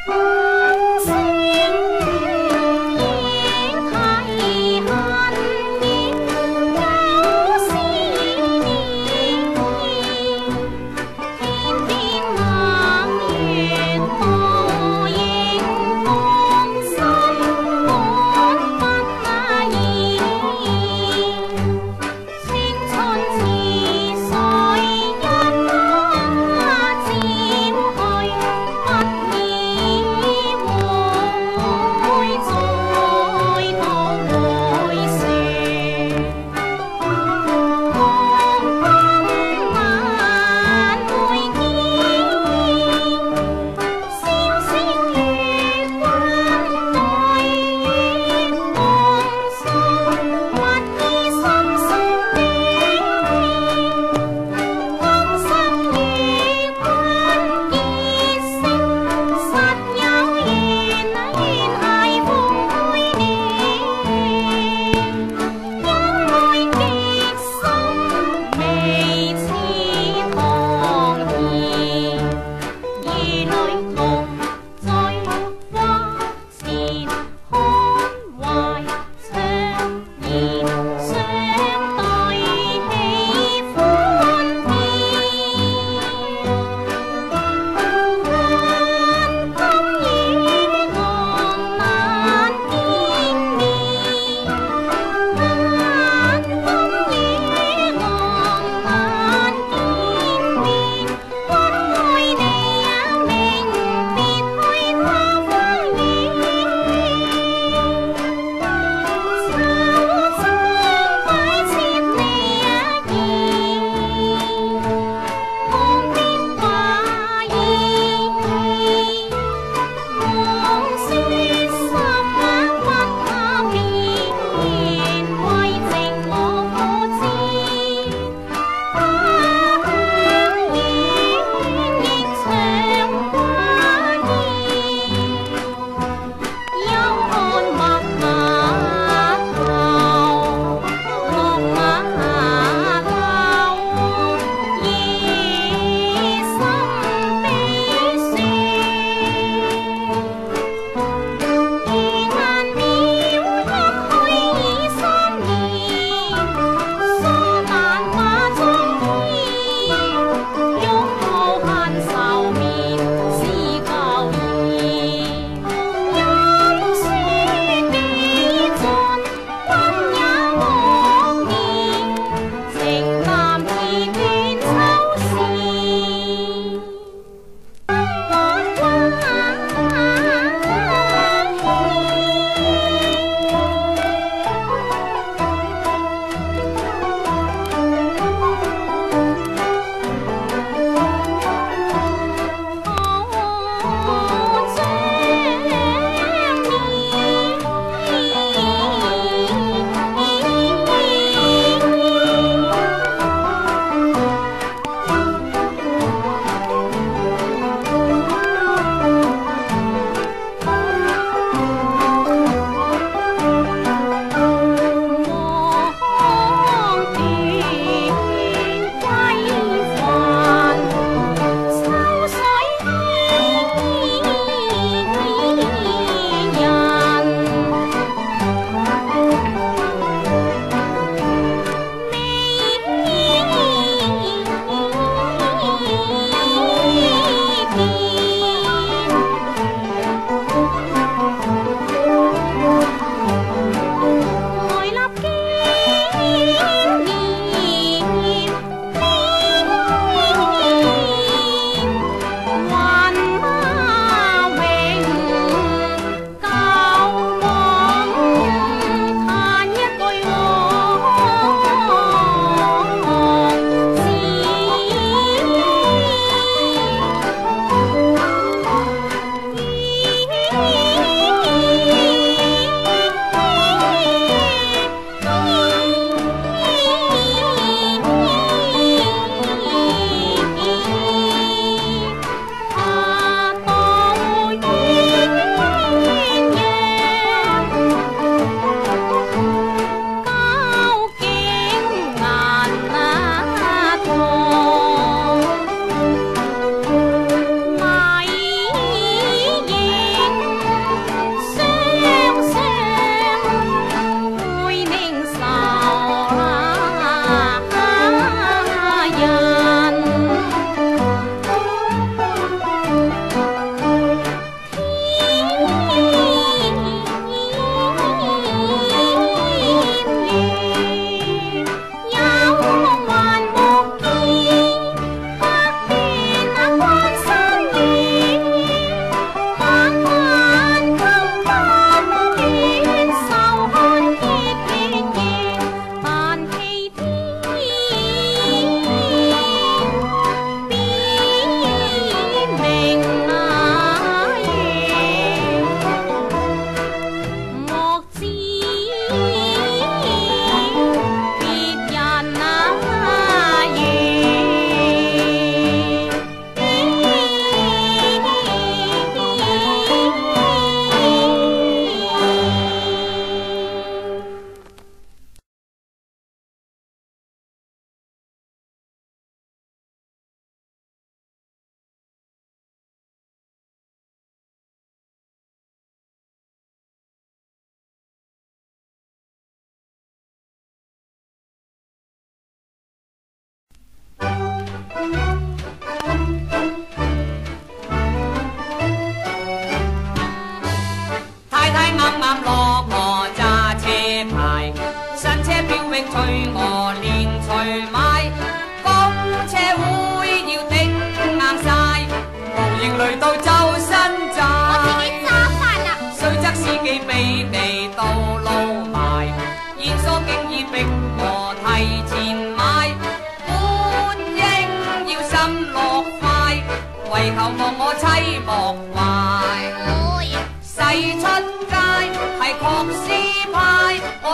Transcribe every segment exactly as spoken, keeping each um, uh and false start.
一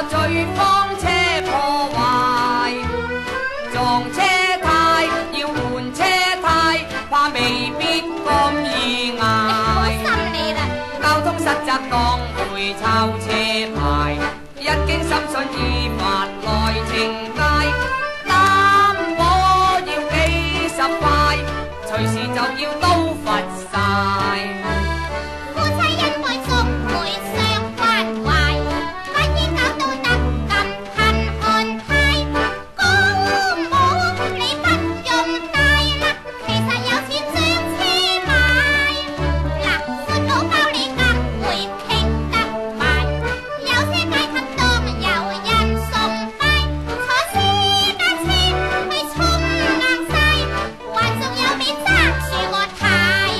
最方車破壞，撞車胎要換車胎，怕未必咁易捱。 心你啦！ 交通實則當會抄車牌，一經審訊依法來懲戒。擔火要幾十塊，隨時就要都罰晒。 夫妻恩愛總會相關懷，不應搞到得咁恨看太。公母你不用大啦，其實有錢將車買。嗱，闊佬包你更會傾得埋，有車階級當有人崇拜，坐私家車去衝硬晒，還仲有面爭住我太。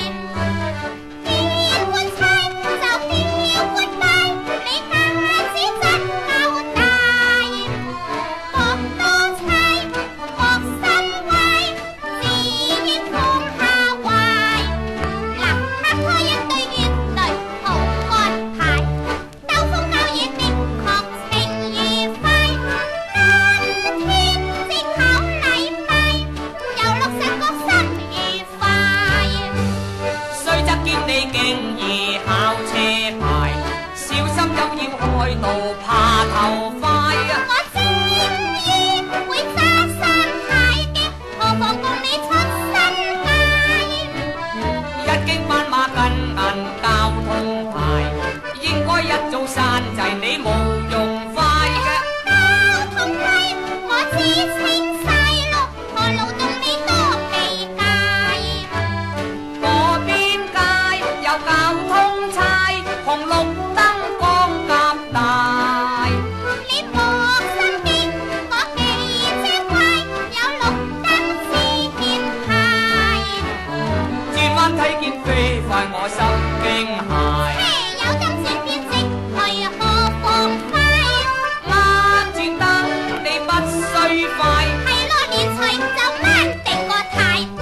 結婚妻就叫官拜，你架子真夠大，博多妻學新威，自願放下懷。嗱，拍拖一對月累好安排，兜風勾野的確情愉快。今天即考禮拜，遊樂上覺心愉快。 雖則見你竟易考車牌，小心又要開路怕頭快啊！ 我正於會揸雙太極，何妨共你出身界？ 一經斑馬跟銀交通牌，應該一早閂掣，你冇用快嘅。 交通規我知清晒咯，何勞動你多避戒？ 嗰邊街有交通差，紅綠燈光夾大。 你莫身邊我記車乖，有綠燈自見牌。 轉彎睇見飛快，我心驚駭。 車有金錢偏職，為何妨快？ 啱轉燈你不需快。 係咯，連隨就啱定個態。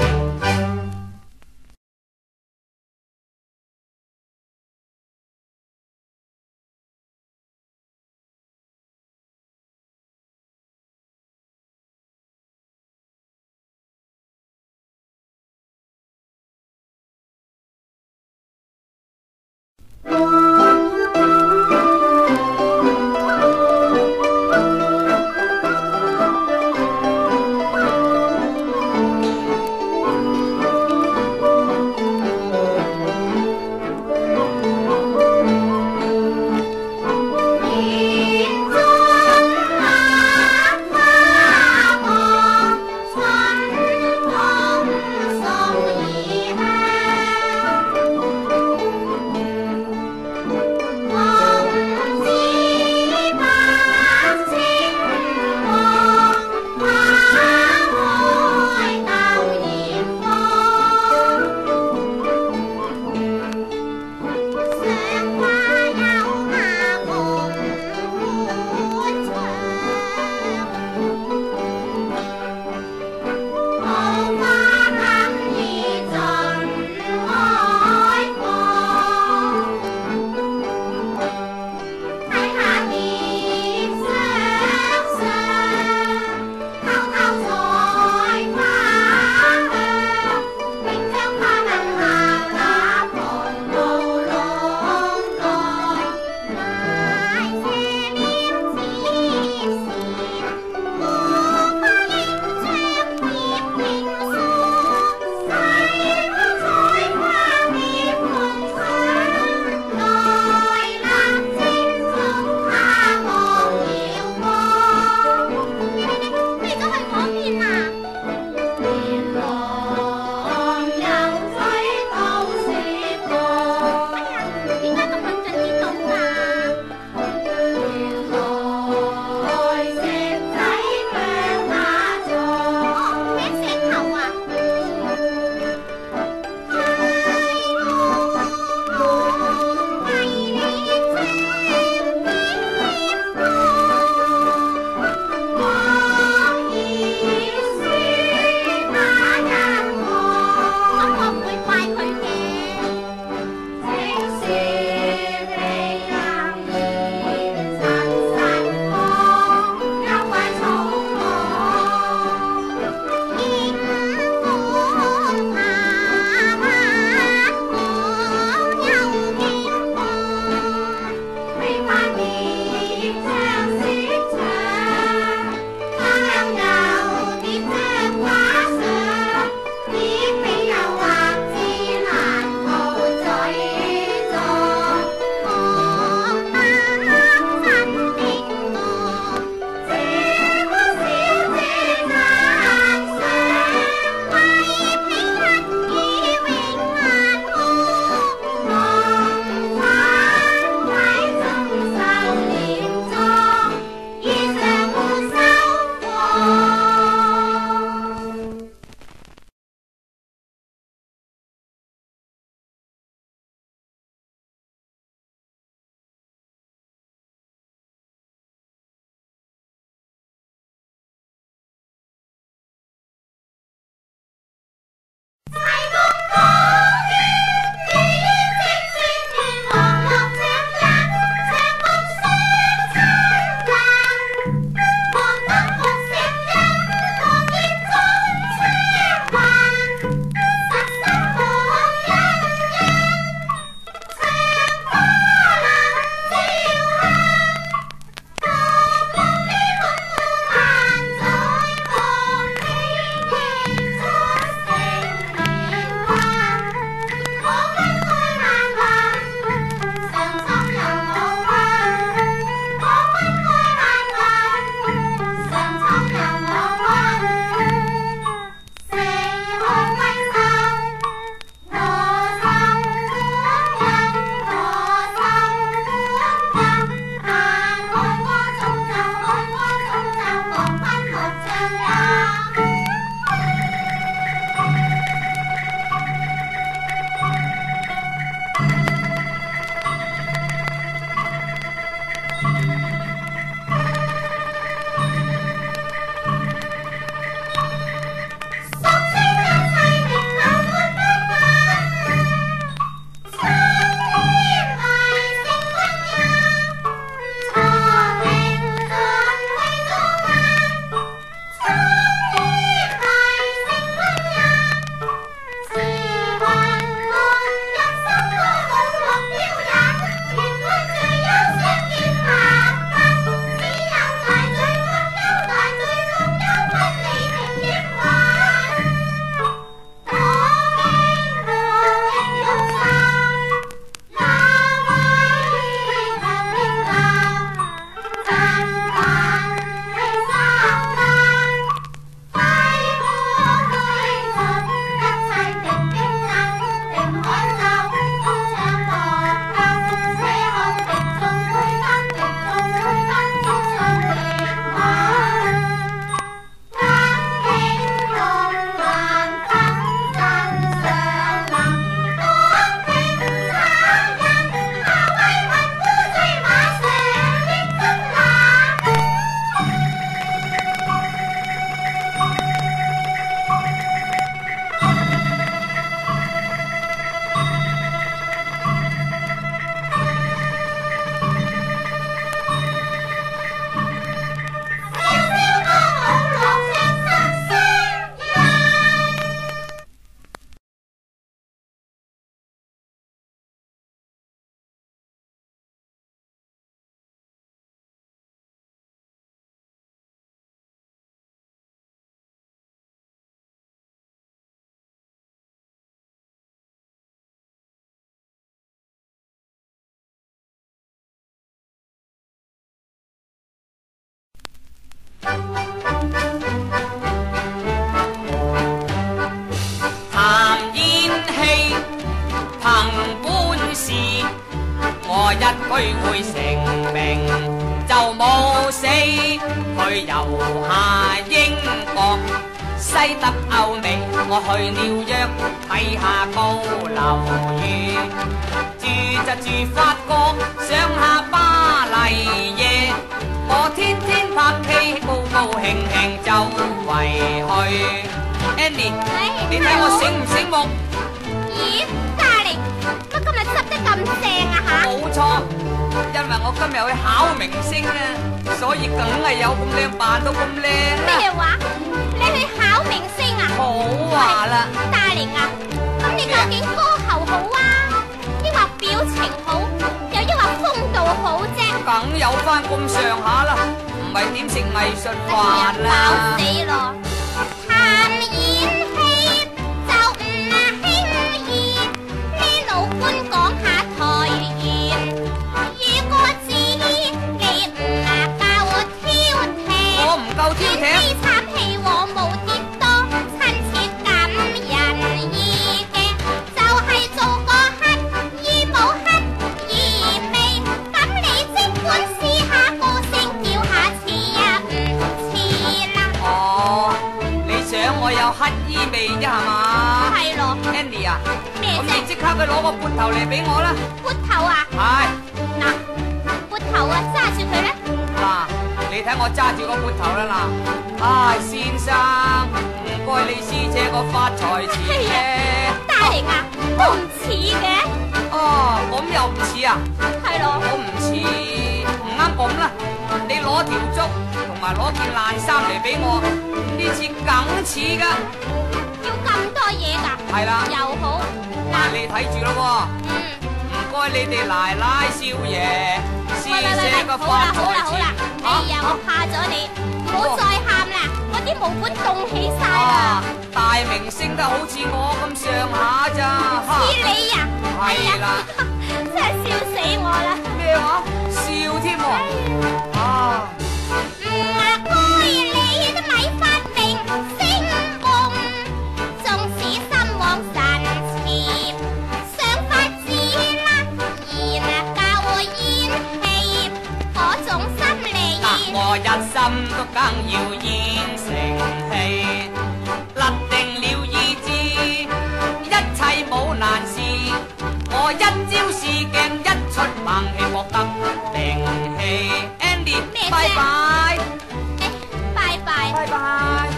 我一句會成名，就冇死。佢遊下英國、西德、歐美，我去紐約睇下高樓宇，住就住法國，上下巴黎夜，我天天拍戲，高高興興周圍去。Annie，你睇我醒唔醒目？ 咦，嘉玲，乜今日執得咁正啊吓？ 冇錯，因為我今日去考明星啊，所以梗係有咁靚，扮到咁靚啦。 咩話？你去考明星啊？ 好話啦， 嘉玲啊，咁你究竟歌喉好啊，抑或表情好，又抑或風度好啫？ 梗有翻咁上下啦，唔係點食藝術飯哎呀， 啦？ 爆死咯！談演戲就唔輕易，呢老官講下台言，如果知你唔教我挑剔， 我唔夠挑剔。 呢慘戲我冇跌多，親切感人意嘅，就係做個乞衣冇乞衣味，咁你即管試下歌聲叫下似呀唔似啦？ 哦，你想我有乞衣味啫係嘛？ 係咯， Annie 啊， 咩咁你啫？ 即刻去攞個撥頭嚟俾我啦。 撥頭啊！ 係， 嗱，撥頭啊，揸住佢咧。 嗱，你睇我揸住個撥頭啦嗱。唉，先生，唔該你試借個發財錢嘅。 大嚟啊，都唔似嘅。 哦，咁又唔似啊？ 係咯， 我唔似，唔啱咁啦。你攞條竹同埋攞件爛衫嚟俾我，呢次梗似噶。 要咁多嘢㗎？ 係啦， 又好。 嗱，你睇住咯喎。 嗯。 唔該你哋奶奶少爺，試喂喂喂借個喂，好啦發好啦財錢。 好啦，哎呀，我怕咗你，唔好再喊啦，我啲毛管凍起晒啦啊。大明星都好似我咁上下咋？ 似你呀？ 係啦， 真係笑死我啦！ 咩話？笑添喎！啊！ 唔該你都咪發明星夢，縱使心往神潛，想法子啦，然啊教我演戲，嗰種心理。 得我一心都更要演成戲，立定了意志，一切冇難事。我一招試鏡，一出猛戲，獲得名氣。Andy， 咩啫拜拜， 誒，拜拜。 拜拜。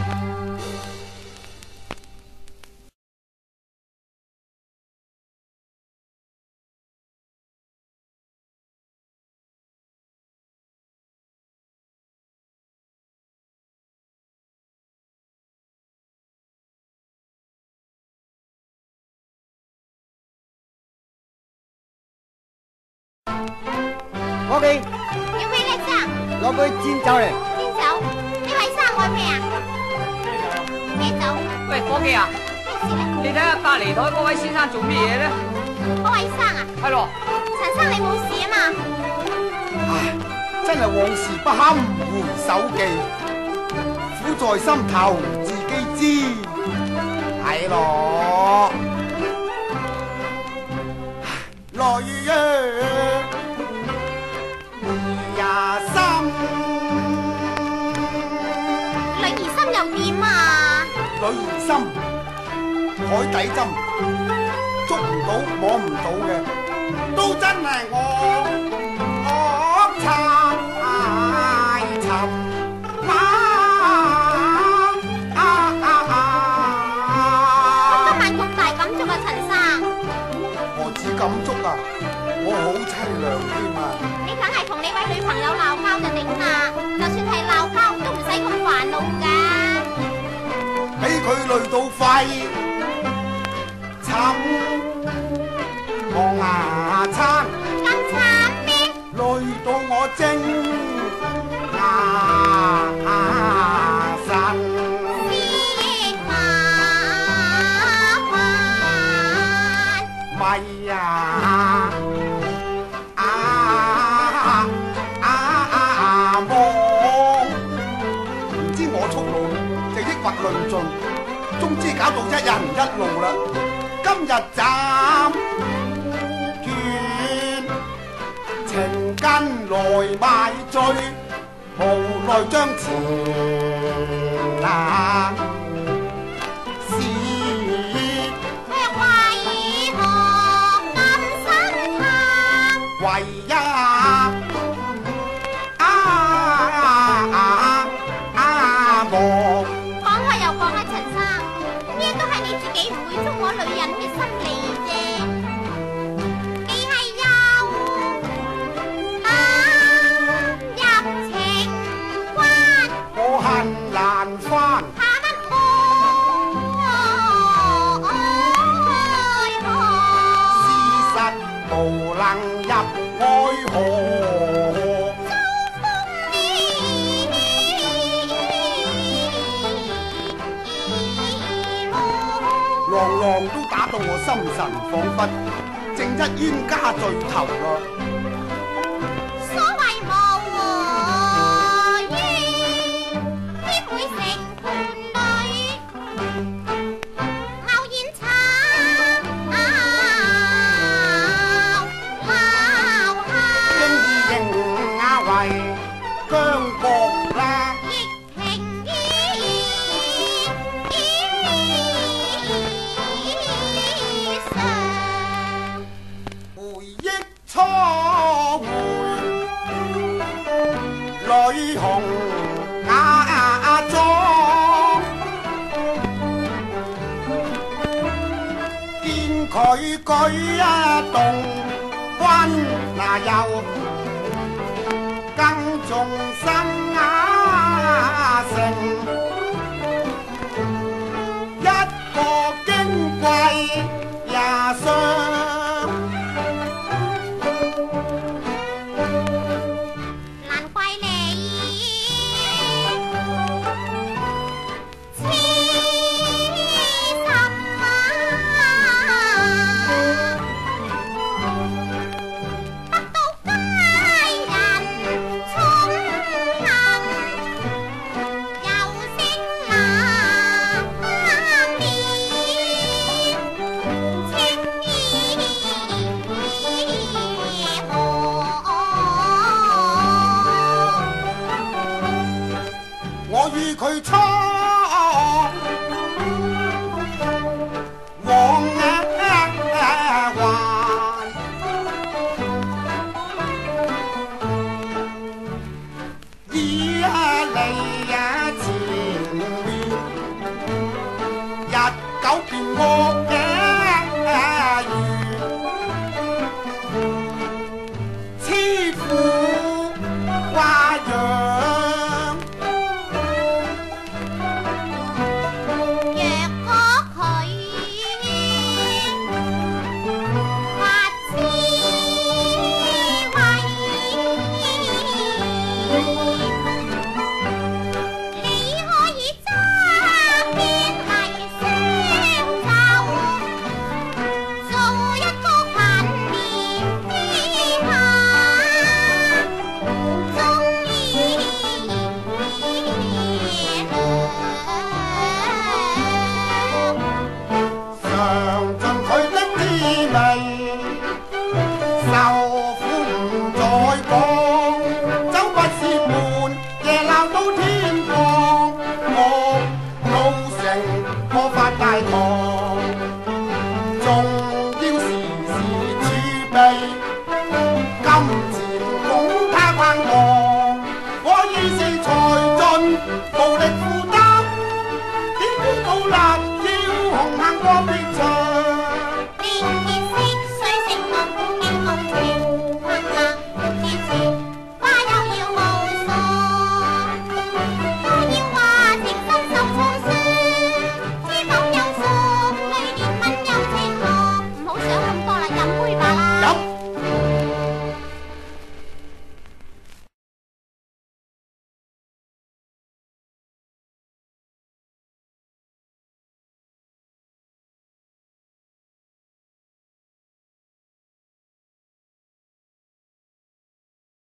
伙計， 要咩叻啫？ 攞杯煎酒嚟。 煎酒？呢位生愛咩啊？啤酒？ 喂，伙計啊， 咩事咧？ 你睇下隔離台嗰位先生做咩嘢咧？ 嗰位生啊？ 係咯， 陳生你冇事啊嘛？ 唉，真係往事不堪回首記，苦在心頭自己知，係咯。來呀，呀心， 女兒心又點啊？ 女兒心，海底針，捉唔到摸唔到嘅，都真係我我太沉啊啊啊啊！ 今晚咁大感觸啊，陳生。 何止感觸啊，我好凄涼添啊！ 你梗係同你位女朋友鬧交就頂啦，就算係鬧交都唔使咁煩惱㗎。 俾佢累到肺沉，我牙撐。 咁慘咩？ 累到我精牙神， 思麻煩。 咪呀啊啊啊望，唔知我速路就抑或論盡，總之搞到一人一路啦。今日斬斷跟來買醉，無奈將前那事， 卻為何咁心淡？ 為一啊啊啊望。 講開又講啦，陳生，呢都係你自己唔會中我女人嘅心理啫。你係又啱入情關， 我恨難翻， 怕乜愛事河？ 實無能入愛河。浪浪都打到我心神恍惚，正一冤家聚頭咯。 所謂無緣，點會成伴侶？偶然吵鬧下， 應意應啊為姜國啦， 亦情意上。 回憶初回，女紅雅妝，見佢舉一動溫那又更重心雅成，一個矜貴也相。 難怪你痴心啊！得到佳人寵幸，又升男面，情意何？ 我與佢初往啊還，依啊你啊前面，日久變惡嘅緣，似乎花樣。 若果佢或知為你可以揸邊嚟相就，做一個貧年之下，終於嘗盡佢的滋味，受